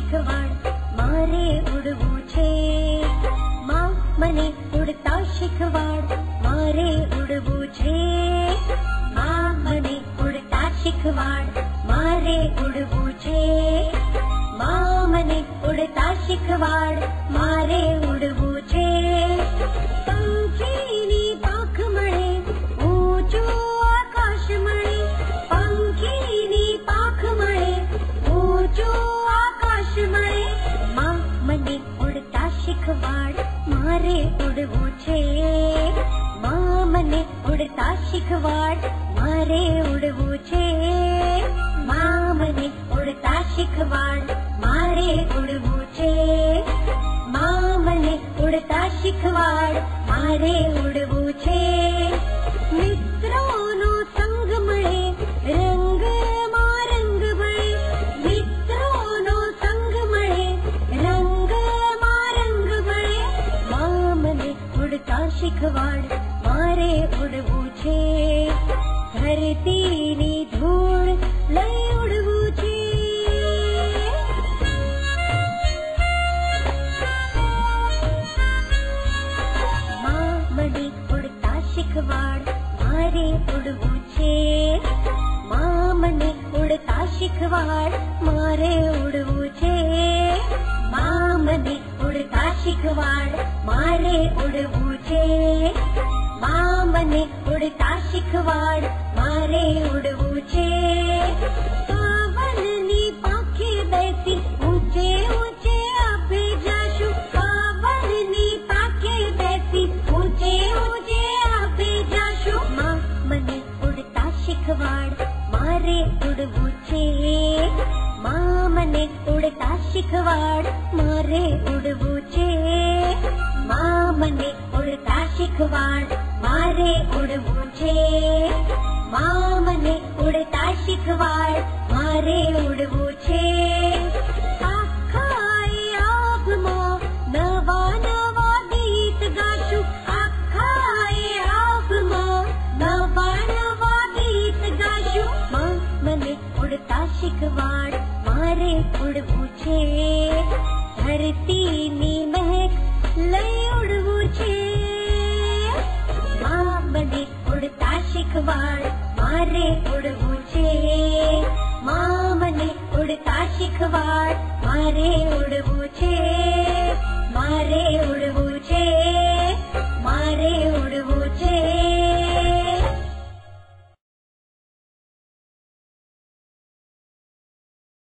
શીખવાડ મારે ઉડવું છે માં મને ઉડતા શીખવાડ મારે ઉડવું છે માં મને ઉડતા શીખવાડ મારે ઉડવું છે માં મને ઉડતા શીખવાડ મારે ઉડવું છે પંખીની પાંખ મળે ઊંચું આકાશ મળે પંખીની પાંખ મળે ઊંચું આકાશ મળે માં મને ઉડતા શીખવાડ મારે ઉડવું છે માં મને ઉડતા શીખવાડ મારે ઉડવું છે માં મને ઉડતા શીખવાડ મારે ઉડવું છે માં મને ઉડતા શીખવાડ મારે ઉડવું છે મિત્રોનો સંગ મળે રંગમાં રંગ મળે મિત્રોનો સંગ મળે રંગમાં રંગ મળે માં મને ઉડતા શીખવાડ મારે ઉડવું છે ધરતીની ધૂળ લઈ ઉડવું છે માં મને ઉડતા શીખવાડ મારે ઉડવું છે માં મને ઉડતા શીખવાડ મારે ઉડવું છે માં મને ઉડતા શીખવાડ મારે ઉડવું છે માં મને ઉડતા શીખવાડ મારે ઉડવું છે પવનની પાંખે બેસી ઊંચે ઊંચે આપે જાશું પવનની પાંખે બેસી ઊંચે ઊંચે આપે જાશું માં મને ઉડતા શીખવાડ મારે ઉડવું છે માં મને ઉડતા શીખવાડ મારે ઉડવું છે માં મને ઉડતા શીખવાડ મારે ઉડવું છે માં મને ઉડતા શીખવાડ મારે ઉડવું છે આખાએ આભમાં નવા નવા ગીત ગાશું આખાએ આભમાં નવા નવા ગીત ગાશું માં મને ઉડતા શીખવાડ મારે ઉડવું છે ધરતીની મહેક લઈ ઉડવું છે માં મને ઉડતા શીખવાડ મારે ઉડવું છે માં મને ઉડતા શીખવાડ મારે ઉડવું છે